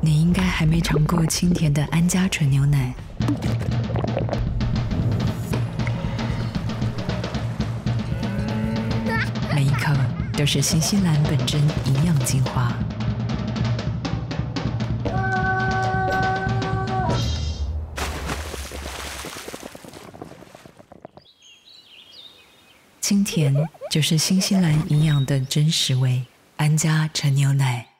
你应该还没尝过清甜的安佳纯牛奶。每一口都是新西兰本真营养精华。清甜就是新西兰营养的真实味，安佳纯牛奶。